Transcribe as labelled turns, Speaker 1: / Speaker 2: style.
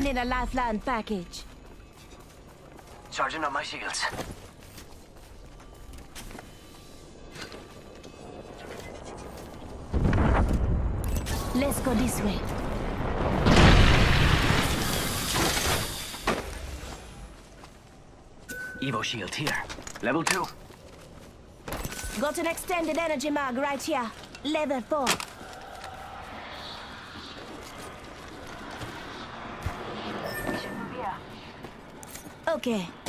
Speaker 1: throwing in a lifeline package.
Speaker 2: Charging on my shields.
Speaker 1: Let's go this way.
Speaker 2: Evo shield here. Level 2.
Speaker 1: Got an extended energy mag right here. Level 4. Okay,